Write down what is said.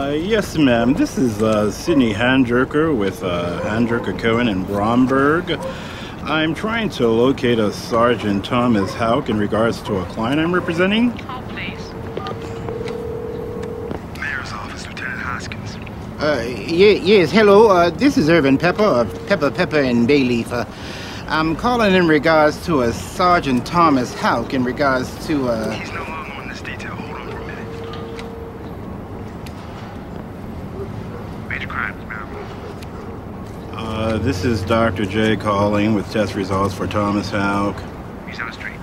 Yes, ma'am. This is Sidney Handjerker with Handjerker Cohen in Bromberg. I'm trying to locate a Sergeant Thomas Houck in regards to a client I'm representing. Call, please. Mayor's office, Lieutenant Hoskins. Yes, hello. This is Irvin Pepper of Pepper and Bayleaf. I'm calling in regards to a Sergeant Thomas Houck in regards to, He's no longer on this detail. Hold on for a minute. Major crimes, ma'am. This is Dr. J calling with test results for Thomas Houck. He's on the street.